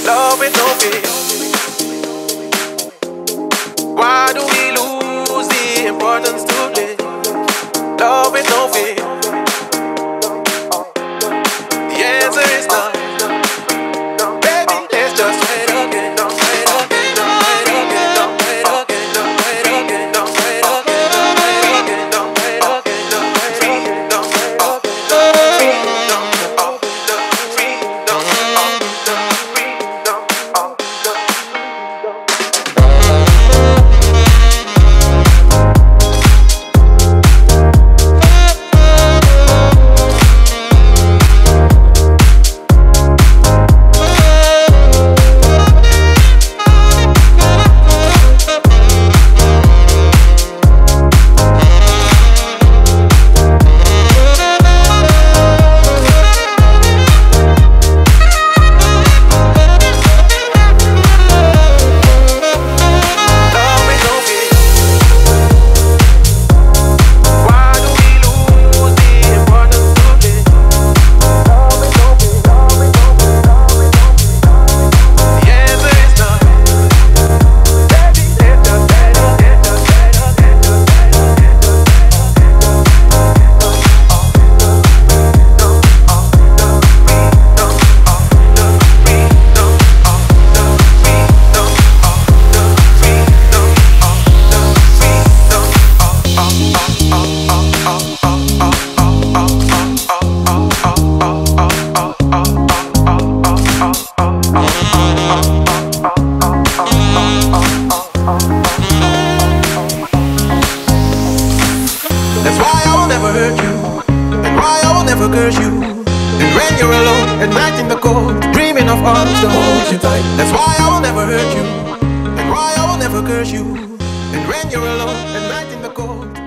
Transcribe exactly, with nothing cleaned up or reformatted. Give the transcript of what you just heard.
love with no fear. Why do we lose the importance to live? Love with no fear. The answer is no. Baby, let's just wait again. Wait again, wait again, wait again, wait again, wait again, wait again, wait again, That's why I will never hurt you, and why I will never curse you. And when you're alone at night in the cold, dreaming of arms to hold you tight. That's why I will never hurt you, and why I will never curse you. And when you're alone at night in the cold,